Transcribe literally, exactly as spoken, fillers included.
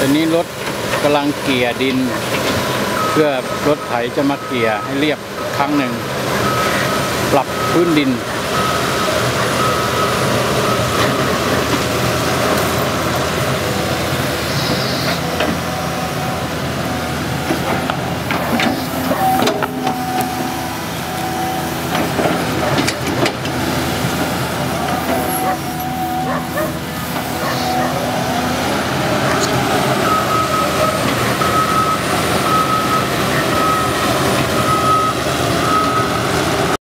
อนนี้รถกำลังเกี่ยดินเพื่อรถไถจะมาเกี่ยให้เรียบครั้งหนึ่งปรับพื้นดิน